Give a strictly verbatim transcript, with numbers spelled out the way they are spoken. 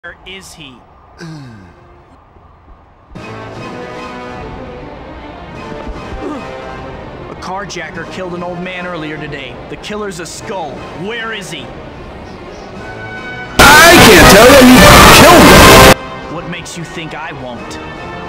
Where is he? A carjacker killed an old man earlier today. The killer's a skull. Where is he? I can't tell you. He killed him. What makes you think I won't?